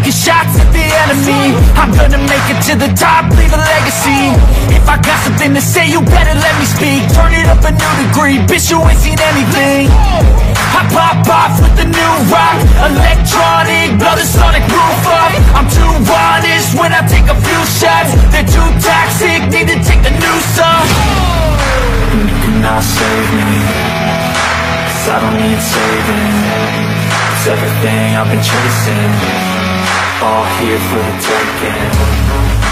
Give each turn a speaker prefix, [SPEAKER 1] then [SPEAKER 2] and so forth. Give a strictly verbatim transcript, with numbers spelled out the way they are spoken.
[SPEAKER 1] taking shots at the enemy. I'm gonna make it to the top, leave a legacy. If I got something to say, you better let me speak. Turn it up a new degree, bitch, you ain't seen anything. I pop off with the new rock, electronic, blow the sonic roof up. I'm too honest when I take a few shots. They're too toxic, need to take the noose off. And you cannot save me, cause I don't need saving. It's everything I've been chasing, all here for the taking.